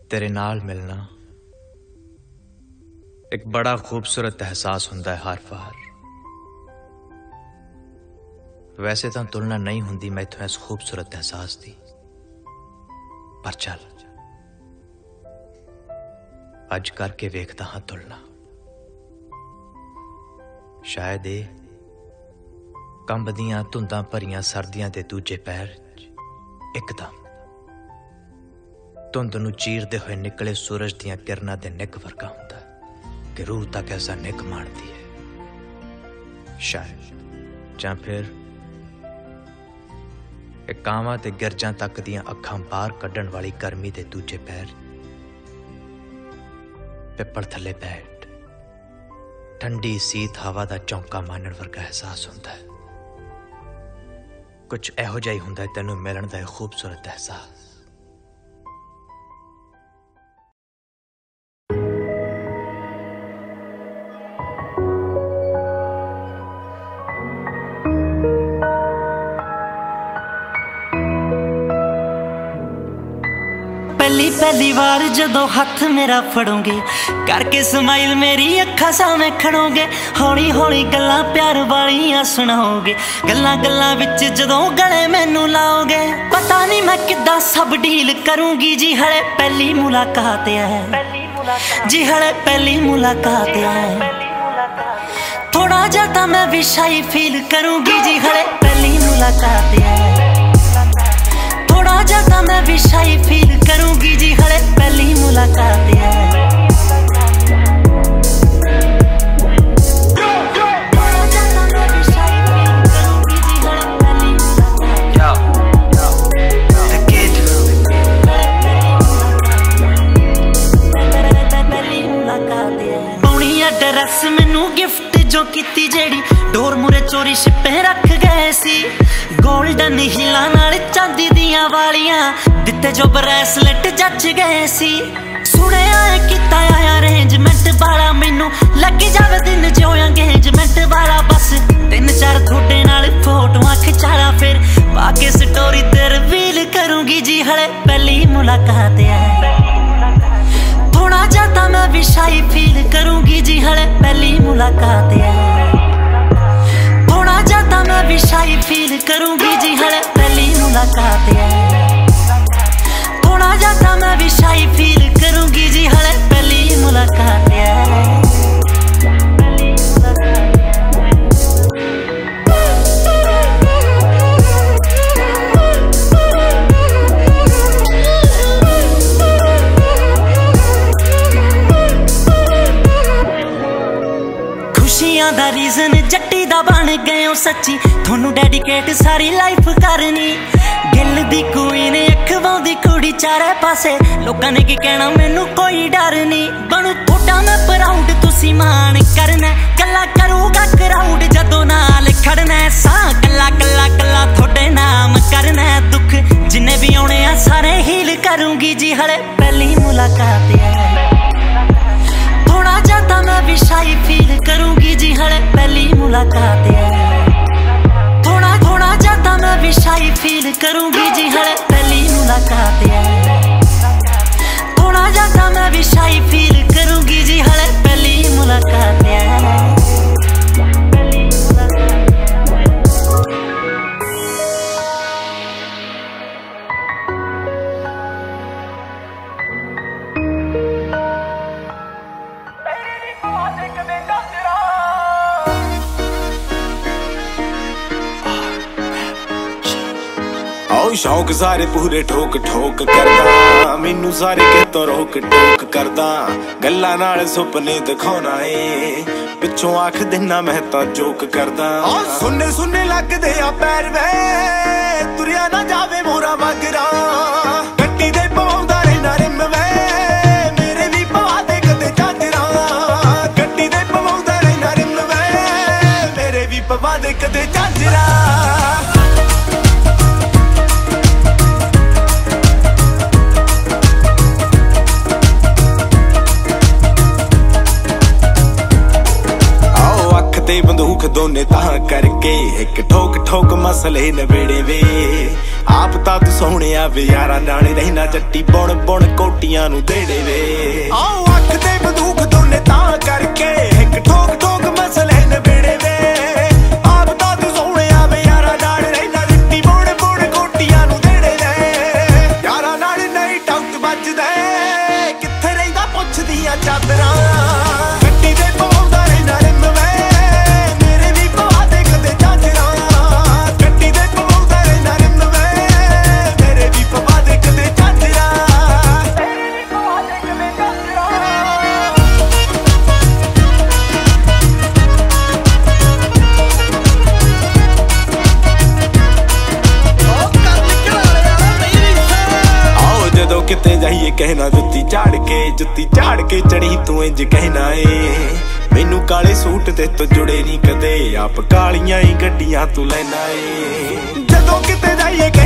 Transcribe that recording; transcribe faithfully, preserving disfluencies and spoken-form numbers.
तेरे नाल मिलना एक बड़ा खूबसूरत एहसास हुंदा है हर वार। वैसे तो तुलना नहीं हुंदी मैथों इस खूबसूरत एहसास दी, पर चल अज करके वेखदा हां तुलना। शायद ए कंबदियां धुंदां भरियां सर्दियां दे दूजे पैर एकदम धुंद नूं चीरदे होए निकले सूरज दियां किरणां दे निग वर्गा हुंदा कि रूह तक ऐसा निग माणदी है। शायद जां फिर एक कावां ते गिरजां तक दियां अखां बाहर कड्ढण वाली गर्मी दे दूजे पैर पिपड़ थले बैठ ठंडी सीत हवा दा चौंका मानण वर्गा एहसास हुंदा है। कुछ इहो जिहा ही हुंदा है तैनूं मिलण दा खूबसूरत एहसास। पहली पहली बार जदों हथ मेरा फड़ोगे करके स्माइल मेरी अखा सामने खड़ोगे, हौली हौली गल्लां प्यार वालियां सुनाओगे, गल्लां गल्लां विच जदों गले मैनू लाओगे। पता नहीं मैं किद्दां सब डील करूंगी जी, हले पहली मुलाकात है जी, हले पहली मुलाकात है। थोड़ा जा तां मैं भी शाई फील करूंगी जी, हले पहली मुलाकात है। थोड़ा जाता मैं भी शाई फील करूंगी जी, हले पहली मुलाकात है। ड्रेस मैनू गिफ्ट जो कीती जेड़ी डोर मुरे चोरी छिपे रख गए सी, गोल्डन हीला नाल चांदी दियां वालियां दिते जो ब्रेसलेट जच गए सी। सुनिया कीता आया अरेंजमेंट वाला, मैनू लगी जावे दिन जो एंगेजमेंट वाला। बस तीन चार थोड़े नाल फोटोआं खिचाला, फिर बाकी स्टोरी ते रिवील करूंगी जी, हले पहली मुलाकात है। थोड़ा जाता मैं भी शाई फील करूंगी जी, हले पहली मुलाकात है। थोड़ा जाता मैं भी शाई फील करूंगी जी, हले पहली मुलाकात है। थोड़ा जाता मैं भी शाई फील करूंगी जी, हले पहली मुलाकात है। खुशियां दा रीजन जट्टी दा बन गए हो सच्ची, थोनू डेडिकेट सारी लाइफ करनी। गिल दी क्वीन अखवांदी कुड़ी चारे पासे, लोकां ने की कहना मैनू कोई डर नहीं। बनू थोड़ा मैं प्राउड तुसी मान करना, कला करूगा क्राउड जदों नाल खड़ना। सा कला कला कला थोड़े नाम करना, दुख जिन्ने भी आने आ सारे हील करूंगी जी, हले पहली मुलाकात है। थोड़ा जाता मैं भी शाई फील करूंगी जी, हले पहली मुलाकात है। थोड़ा थोड़ा जाता मैं भी शाई फील करूंगी जी, हले पहली मुलाकात है। थोड़ा जाता मैं भी शाई फील करूंगी जी, हले पहली मुलाकात है। शौक सारे पूरे ठोक ठोक करदा, मैनू सारे कहतों रोक टोक करदा। गल्लां नाल सुपने दिखाउणा ए, पिछों आख दिना मैं तां जोक करदा। सुनने सुनने लगदे आ पैर वे, तुरिया ना जावे मोरा मगरा। गड्डी दे पवाउंदा रहना रिम वे, मेरे भी पवा दे कदे झांजरा। गड्डी दे पवाउंदा रहना रिम वे, मेरे भी पवा दे कदे झांजरा। ਦੋਨੇ ਤਾਂ ਕਰਕੇ ਇੱਕ ਠੋਕ ਠੋਕ ਮਸਲੇ ਨਵੇੜੇ ਵੇ ਆਪ ਤਾਂ ਤੂੰ ਸੋਹਣਿਆ ਵੇ ਯਾਰਾਂ ਨਾਲ ਰਹਿਣਾ ਚੱਟੀ ਬੁਣ ਬੁਣ ਕੋਟੀਆਂ ਨੂੰ ਦੇੜੇ ਵੇ ਆਓ ਅੱਖ ਦੇ ਬੰਦੂਕ ਦੋਨੇ ਤਾਂ ਕਰਕੇ ਇੱਕ ਠੋਕ ਠੋਕ ਮਸਲੇ ਨਵੇੜੇ ਵੇ ਆਪ ਤਾਂ ਤੂੰ ਸੋਹਣਿਆ ਵੇ ਯਾਰਾਂ ਨਾਲ ਰਹਿਣਾ ਚੱਟੀ ਬੁਣ ਬੁਣ ਕੋਟੀਆਂ ਨੂੰ ਦੇੜੇ ਵੇ ਯਾਰਾਂ ਨਾਲ ਨਹੀਂ ਟੌਕ ਵੱਜਦਾ ਕਿੱਥੇ ਰਹਿੰਦਾ ਪੁੱਛਦੀਆਂ ਚਾਦਰਾਂ ਗੱਡੀ ਦੇ ਪਾਉਂਦਾ ਰਹਿਣਾ ਰਿੰਮ ਵੇ ਮੇਰੇ ਵੀ ਪਵਾ ਦੇ ਕਦੇ ਚਾਦਰਾਂ ਗੱਡੀ ਦੇ ਪਾਉਂਦਾ ਰਹਿਣਾ ਰਿੰਮ ਵੇ ਮੇਰੇ ਵੀ ਪਵਾ ਦੇ ਕਦੇ ਚਾਦਰਾਂ ਮੇਰੇ ਵੀ ਪਵਾ ਦੇ ਕਦੇ ਚਾਦਰਾਂ ਜਦੋਂ ਕਿਤੇ ਜਾਈਏ ਕਹਿਣਾ ਜੁੱਤੀ ਝਾੜ ਕੇ ਜੁੱਤੀ ਝਾੜ ਕੇ ਚੜੀ ਤੂੰ ਇੰਜ ਕਹਿਣਾ ਏ ਮੈਨੂੰ ਕਾਲੇ ਸੂਟ ਤੇ ਤੋਂ ਜੁੜੇ ਨਹੀਂ ਕਦੇ ਆਪ ਕਾਲੀਆਂ ਹੀ ਗੱਡੀਆਂ ਤੂੰ ਲੈਣਾ ਏ ਜਦੋਂ ਕਿਤੇ ਜਾਈਏ